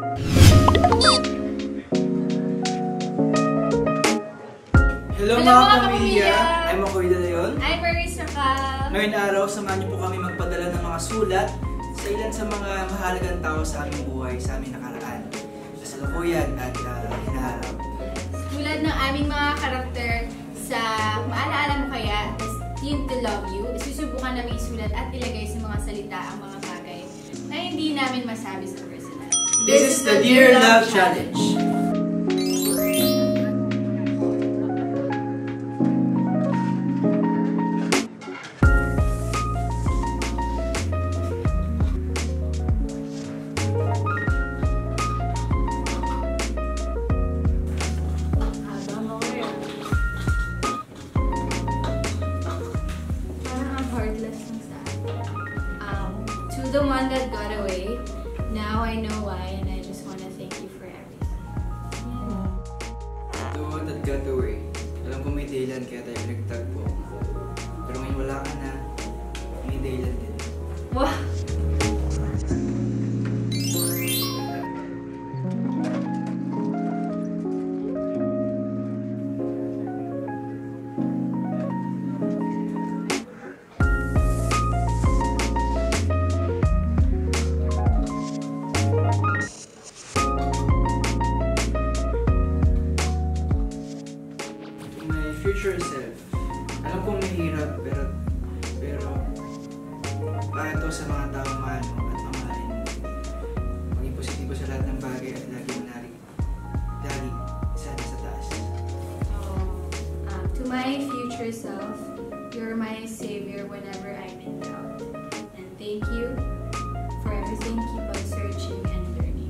Hello mga pamilya! I'm Makoy De Leon. I'm Maris Racal. Ngayong araw, samahan niyo po kami magpadala ng mga sulat sa ilan sa mga mahalagang tao sa aming buhay, sa aming nakaraan, kasalukuyan at hinaharap. Tulad ng aming mga karakter sa Maalaala Mo Kaya, Team to Love You, susubukan namin isulat at ilagay sa mga salita ang mga bagay na hindi namin masabi sa personal. This is the Dear Love Challenge. The one that got away, now I know why, and I just want to thank you for everything. The one that got away, alam ko may dahilan kaya tayo nagtagpo. Pero ngayon wala ka na, may dahilan din. Wow! Future self. Alam kong mahirap pero para to sa mga taong mahal mo at mamahalin mo. Maging positibo sa lahat ng bagay at lagi sana sa taas. To my future self, you're my savior whenever I'm in doubt. And thank you for everything. Keep on searching and learning.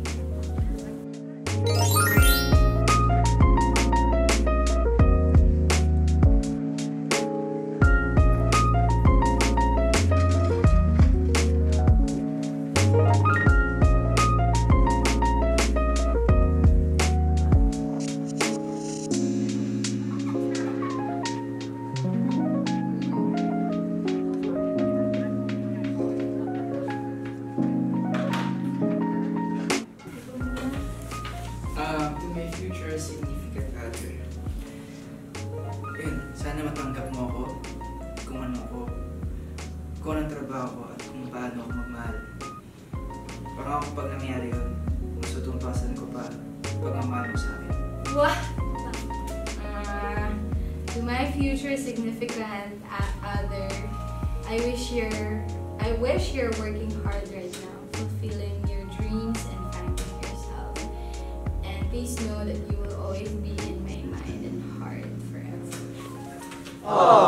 To my future significant other. Yun, sana matanggap mo ako kung ano ako, kung anong trabaho ko at kung paano ako magmahal. Parang ako pag nangyari yun, masutumpasan ko pa pagmamahal mo sa akin. Wow! To my future significant other, I wish you're working hard right now, fulfilling your dreams and finding yourself. And please know that you will always be in my mind and heart forever. Aww.